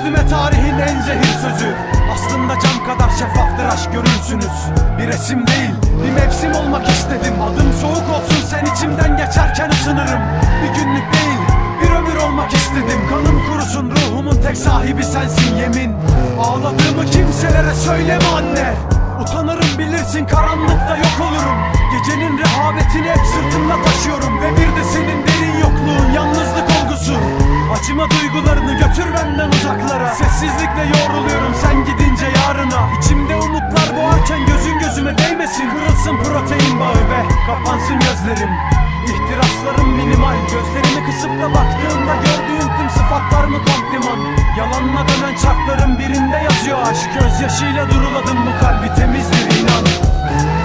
üstüme tarihin en zehir sözü. Aslında cam kadar şeffaftır aşk, görürsünüz. Bir resim değil, bir mevsim olmak istedim. Adım soğuk olsun, sen içimden geçerken ısınırım. Bir günlük değil, bir ömür olmak istedim. Kanım kurusun, ruhumun tek sahibi sensin yemin. Ağladığımı kimselere söyleme anne. Utanırım bilirsin, karanlıkta yok olurum. Gecenin rehavetini hep sırtımda taşıyorum. Ve bir de senin derin yokluğun, yalnızlık olgusu. Acıma duygularını götür benden uzaklara. Sessizlikle yoğruluyorum sen gidince yarına. İçimde umutlar boğarken gözün gözüme değmesin. Kırılsın protein bağı ve kapansın gözlerim. İhtiraslarım minimal, gözlerimi kısıp da baktığımda gördüğüm tüm sıfatlar mı kompliman? Yalanla dönen çarkların birinde yazıyor aşk. Gözyaşıyla duruladım bu kalbi, temizdir inan.